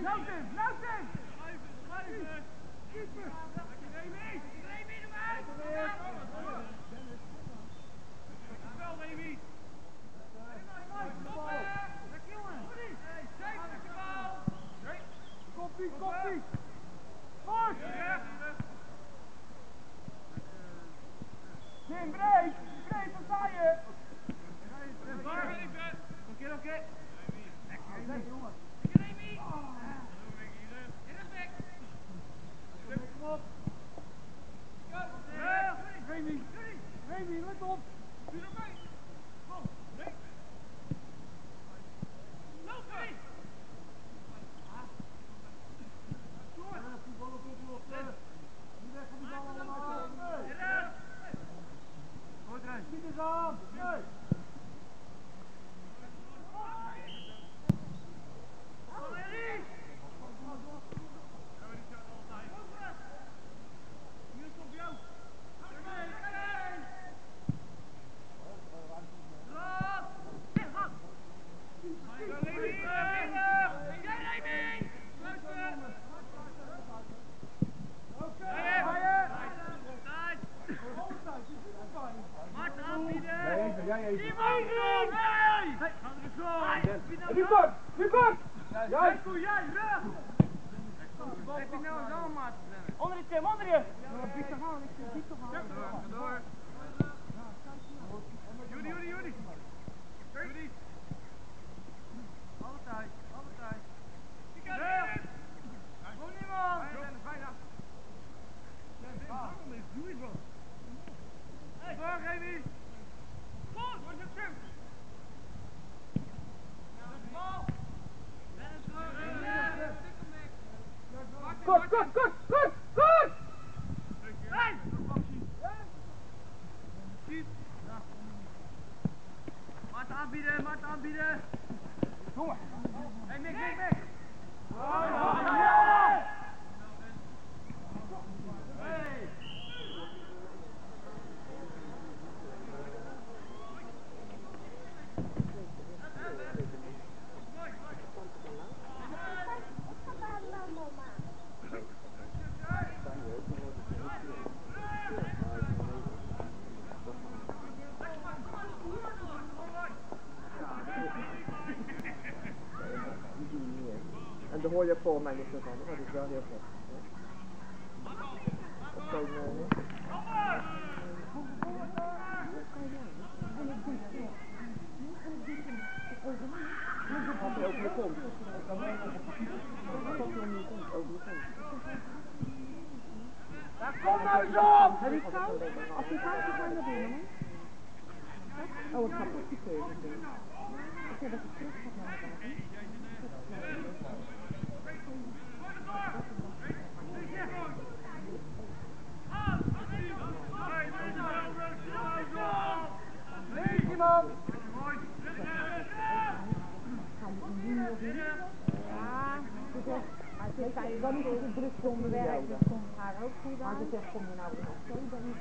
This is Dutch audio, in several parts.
En daar hoor je volgens mij niet zo van, dat is wel heel goed. Dat kan Als hij over je komt. Daar komt nou eens op! Heb je het koud? Als je koud is, ga je naar binnen. Oh, ik ga pas die keuze doen. Ik heb het terug gehad. Iemand! Ja, ze zijn dan niet zo druk zonder werk, dus komt haar ook goed aan. Maar ze zegt, kom je nou in oktober niet?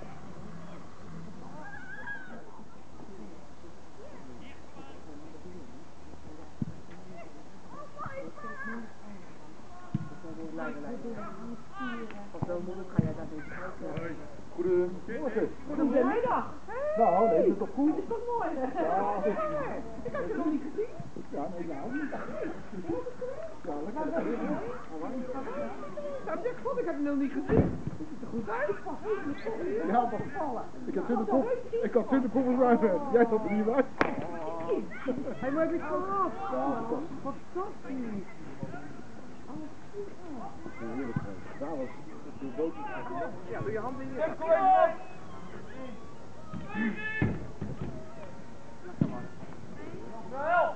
Of zo moeilijk ga jij dat niet krijgen. Goedemorgen. Goedemiddag. Nou, nee, is het toch goed? Het is toch mooi, hè? Ja, ik had je nog niet gezien. ja, nee, nou niet. Ja, lekker. God, ik heb hem nog niet gezien. Het ziet er goed uit. Ja, maar ik had 20 koffers bij me. Jij zat er niet bij. Hij maakt het gehad. Ja, fantastisch. Heerlijk. Daar was de bootjes. Ja, doe je hand in je. Wel!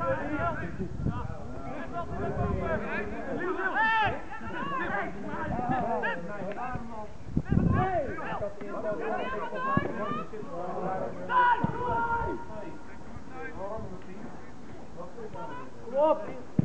Kom op!